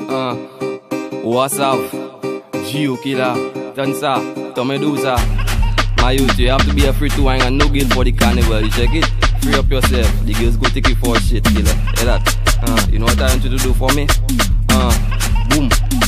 What's up? Gio Killer, Tansa, Tomedusa. My youth, you have to be afraid to hang and no guilt for the carnival. You check it? Free up yourself. The girls go take you for shit, killer. Hear that? You know what I want you to do for me? Boom.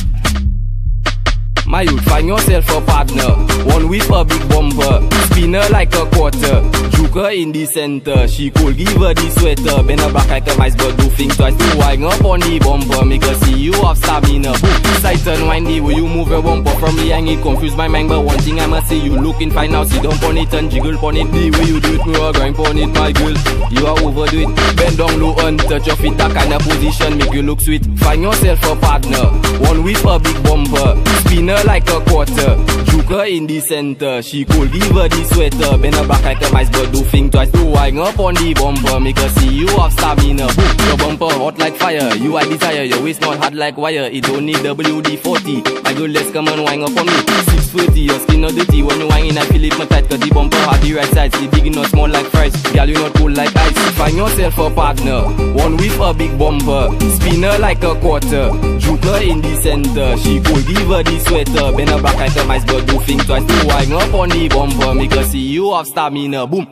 My youth, find yourself a partner. One with a big bumper, spinner like a quarter, juke her in the center. She could give her the sweater, bend her back like a mice, but do think twice to wind up on the bumper. Make her see you have stamina. Boom, sight and windy, will you move your bumper from the hang? It confuse my mind, but one thing I must say, you looking fine now. Sit down on it and jiggle on it. The way you do it, me a grind on it, my girl. You are overdo it. Bend down low and touch your feet, that kind of position make you look sweet. Find yourself a partner, one with a big bumper, spinner like a quarter, juke her in the center. She could give her the sweater, bend her back like a mice, but do think twice to wind up on the bumper. Make her see you have stamina. Boom, your bumper hot like fire, you I desire. Your waist not hard like wire, it don't need WD-40. My girl, let's come and wind up on me. 640, your skin not dirty. When you wind in, I feel it more tight, cause the bumper hard the right side. See big not small like fries, girl, you not cool like ice. Find yourself a partner, one with a big bumper, spinner like a quarter, juke her in the center. She could give her the sweater, bend her back like a mice, but do think twice to wind up on the bumper. Make her see you have stamina. Boom.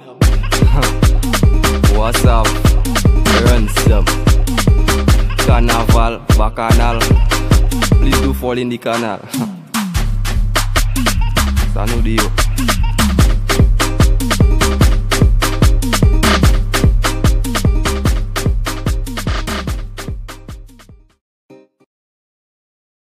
What's up? Ransom. Carnival, Bacchanal. Please do fall in the canal. Sanudio.